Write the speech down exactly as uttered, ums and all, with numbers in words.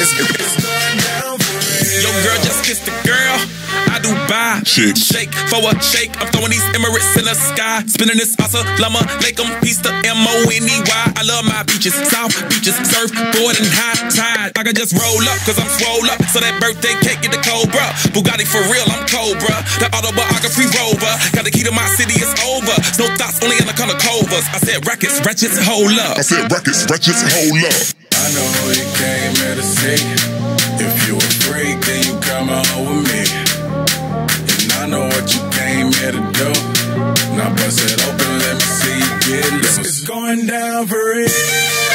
It's, it's going down for real. Yo, girl, just kissed the girl. I Dubai. Shake. Shake for a shake. I'm throwing these Emirates in the sky. Spinning this asa, llama, lake 'em, piece the M O N E Y. I love my beaches, south beaches, surfboard and high tide. I can just roll up, cause I'm swole up. So that birthday cake get the Cobra. Bugatti for real, I'm Cobra. The autobiography rover. Got the key to my city, it's over. No thoughts, only in the color covers. I said rackets, ratchets, hold up. I said rackets, ratchets, hold up. I know who you came here to see. If you a freak, then you come home with me. I know what you came here to do. Now bust it open, let me see you get loose. It's going down for real.